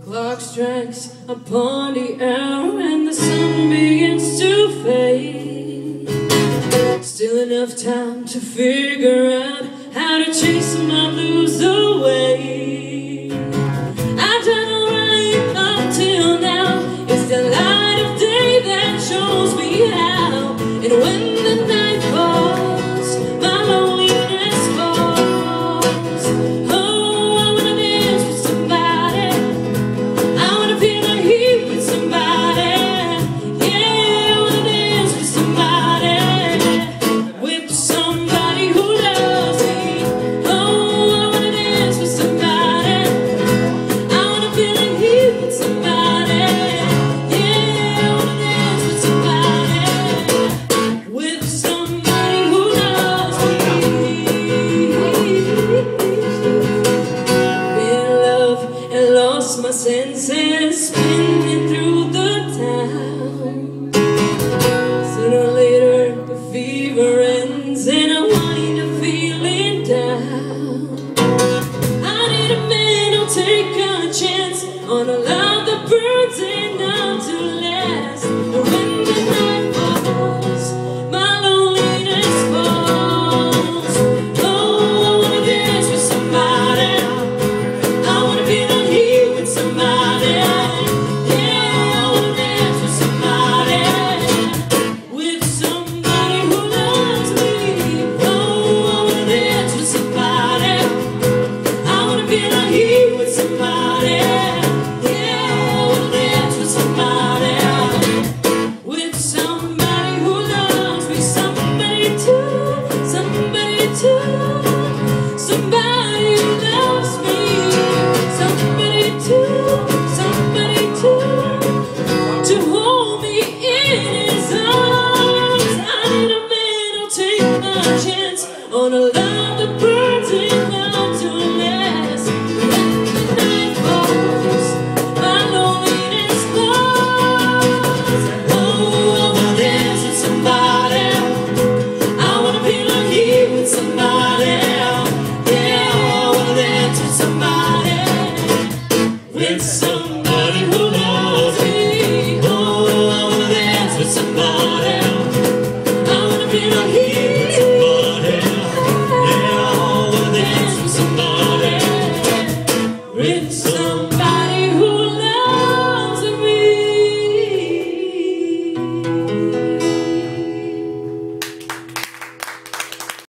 clock strikes upon the hour and the sun begins to fade. Still enough time to figure out how to chase my blues away. I've done alright up till now. It's the light of day that shows me how. And when the night falls, my loneliness falls. Oh, I wanna dance with somebody. I wanna feel like heat with somebody. Yeah, I wanna dance with somebody. With somebody who loves me. Oh, I wanna dance with somebody. I wanna feel like heat with somebody. Yeah, I wanna dance with somebody. With somebody who loves me. Been in love and lost my senses, spinning through the town. Sooner or later the fever ends and I wind up feeling down. I need a man who'll take a chance on a love that burns enough to last. And when the night falls, my loneliness falls. Oh, I wanna dance with somebody. I wanna feel the heat with somebody. Yeah, I wanna dance with somebody. With somebody who loves me. Oh, I wanna dance with somebody. I wanna feel the heat with somebody. Yeah, I wanna dance with somebody. With somebody who loves me. Somebody too, somebody too. Somebody who loves me. Somebody too, somebody too. To hold me in his arms. I need a man who'll take a chance on a love that burns enough to last. When the night falls, my loneliness falls. Oh, I wanna dance with somebody. I wanna feel like heat with somebody. Yeah, I wanna dance with somebody. With somebody who loves me. Oh, I wanna dance with somebody. I wanna feel like heat with somebody. Yeah, I wanna dance with somebody. With somebody.